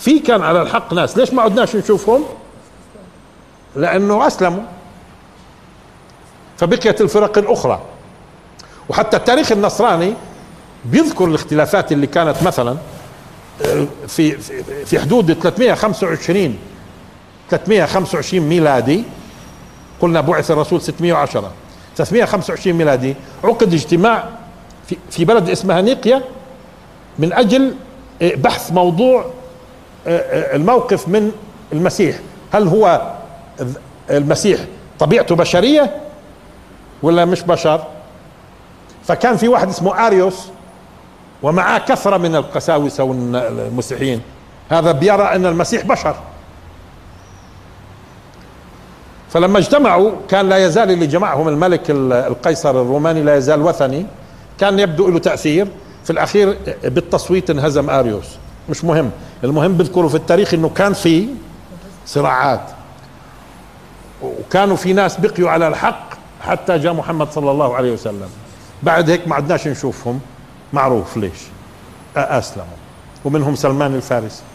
في كان على الحق ناس، ليش ما عدناش نشوفهم؟ لأنه أسلموا، فبقيت الفرق الأخرى. وحتى التاريخ النصراني بيذكر الاختلافات اللي كانت مثلا في حدود 325 ميلادي، قلنا بعث الرسول 610، 325 ميلادي عقد اجتماع في بلد اسمها نيقيا من أجل بحث موضوع الموقف من المسيح. هل هو المسيح طبيعته بشرية ولا مش بشر؟ فكان في واحد اسمه آريوس ومعاه كثرة من القساوسة والمسيحيين، هذا بيرى أن المسيح بشر. فلما اجتمعوا كان لا يزال اللي جمعهم الملك القيصر الروماني لا يزال وثني، كان يبدو له تأثير. في الأخير بالتصويت انهزم آريوس، مش مهم. المهم بذكروا في التاريخ انه كان في صراعات، وكانوا في ناس بقيوا على الحق حتى جاء محمد صلى الله عليه وسلم. بعد هيك ما عدناش نشوفهم، معروف ليش، أسلموا، ومنهم سلمان الفارسي.